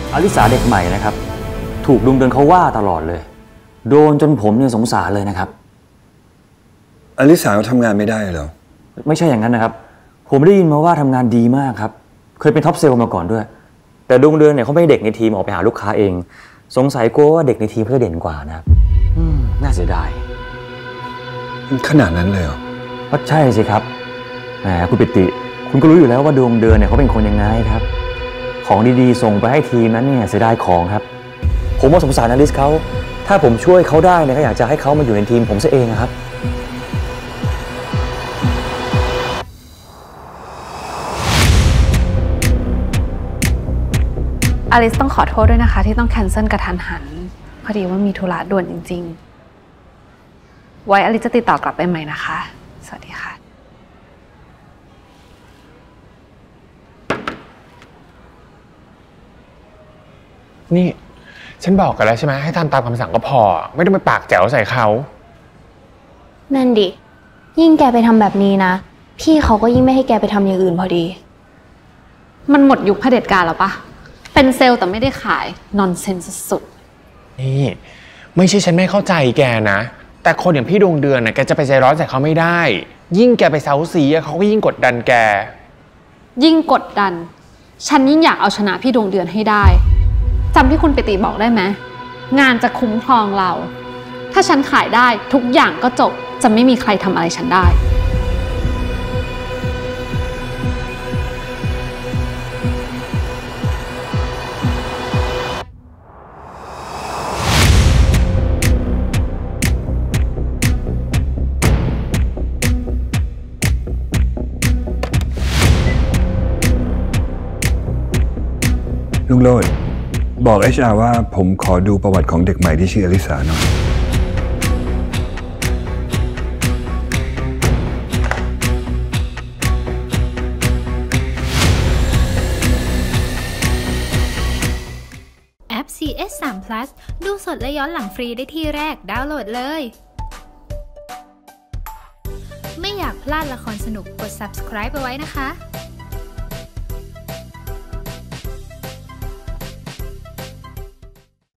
อลิสาเด็กใหม่นะครับถูกดวงเดือนเขาว่าตลอดเลยโดนจนผมเนี่ยสงสารเลยนะครับอลิสาทำงานไม่ได้เหรอไม่ใช่อย่างนั้นนะครับผมได้ยินมาว่าทำงานดีมากครับเคยเป็นท็อปเซลล์มาก่อนด้วยแต่ดวงเดือนเนี่ยเขาไม่ให้เด็กในทีมออกไปหาลูกค้าเองสงสัยกลัวว่าเด็กในทีมเขาจะเด่นกว่านะครับน่าเสียดายขนาดนั้นเลยเหรอก็ใช่สิครับแหมคุณปิติคุณก็รู้อยู่แล้วว่าดวงเดือนเนี่ยเขาเป็นคนยังไงครับของดีๆส่งไปให้ทีมนั้นเนี่ยเสียดายของครับผมว่าสงสารอลิสเขาถ้าผมช่วยเขาได้เนี่ยก็อยากจะให้เขามาอยู่ในทีมผมซะเองครับอลิสต้องขอโทษด้วยนะคะที่ต้องแคนเซิลกระทันหันพอดีว่ามีธุระด่วนจริงๆไว้อลิสจะติดต่อกลับไปใหม่นะคะสวัสดีค่ะนี่ฉันบอกกันแล้วใช่ไหมให้ทำตามคำสั่งก็พอไม่ต้องไปปากแจ๋วใส่เขานั่นดิยิ่งแกไปทำแบบนี้นะพี่เขาก็ยิ่งไม่ให้แกไปทำอย่างอื่นพอดีมันหมดยุคเผด็จการแล้วปะเป็นเซลล์แต่ไม่ได้ขายนอนเซนส์สุดนี่ไม่ใช่ฉันไม่เข้าใจแกนะแต่คนอย่างพี่ดวงเดือนน่ะแกจะไปใจร้อนใส่เขาไม่ได้ยิ่งแกไปเซาซีเขาก็ยิ่งกดดันแกยิ่งกดดันฉันยิ่งอยากเอาชนะพี่ดวงเดือนให้ได้จำที่คุณปิติบอกได้ไหมงานจะคุ้มครองเราถ้าฉันขายได้ทุกอย่างก็จบจะไม่มีใครทำอะไรฉันได้ลุงโลดบอก HR ว่าผมขอดูประวัติของเด็กใหม่ที่ชื่ออลิสาหน่อยแอป CS3 Plus ดูสดและย้อนหลังฟรีได้ที่แรกดาวน์โหลดเลยไม่อยากพลาดละครสนุกกด subscribe ไปไว้นะคะ